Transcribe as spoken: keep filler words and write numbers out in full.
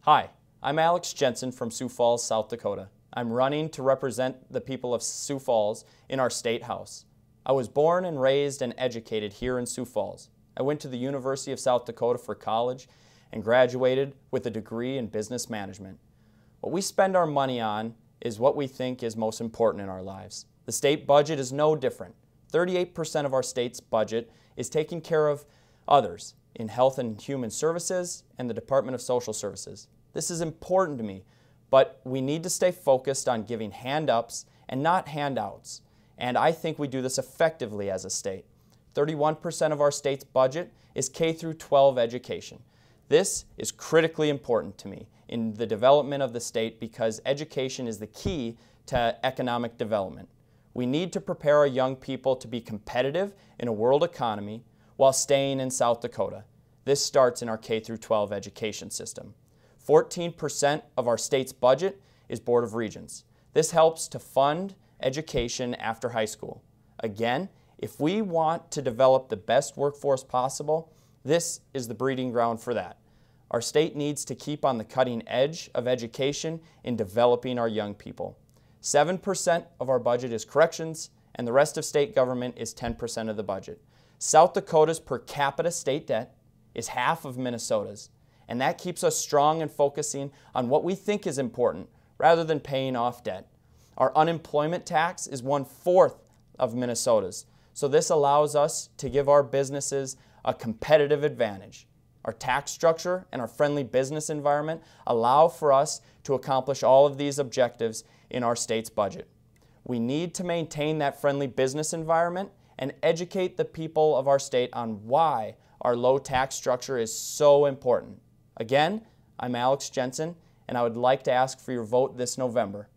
Hi, I'm Alex Jensen from Sioux Falls, South Dakota. I'm running to represent the people of Sioux Falls in our State House. I was born and raised and educated here in Sioux Falls. I went to the University of South Dakota for college and graduated with a degree in business management. What we spend our money on is what we think is most important in our lives. The state budget is no different. thirty-eight percent of our state's budget is taking care of others in Health and Human Services and the Department of Social Services. This is important to me, but we need to stay focused on giving hand-ups and not handouts. And I think we do this effectively as a state. thirty-one percent of our state's budget is K through twelve education. This is critically important to me in the development of the state because education is the key to economic development. We need to prepare our young people to be competitive in a world economy while staying in South Dakota. This starts in our K through twelve education system. fourteen percent of our state's budget is Board of Regents. This helps to fund education after high school. Again, if we want to develop the best workforce possible, this is the breeding ground for that. Our state needs to keep on the cutting edge of education in developing our young people. seven percent of our budget is corrections, and the rest of state government is ten percent of the budget. South Dakota's per capita state debt is half of Minnesota's, and that keeps us strong and focusing on what we think is important rather than paying off debt. Our unemployment tax is one-fourth of Minnesota's, so this allows us to give our businesses a competitive advantage. Our tax structure and our friendly business environment allow for us to accomplish all of these objectives in our state's budget. We need to maintain that friendly business environment and educate the people of our state on why our low tax structure is so important. Again, I'm Alex Jensen, and I would like to ask for your vote this November.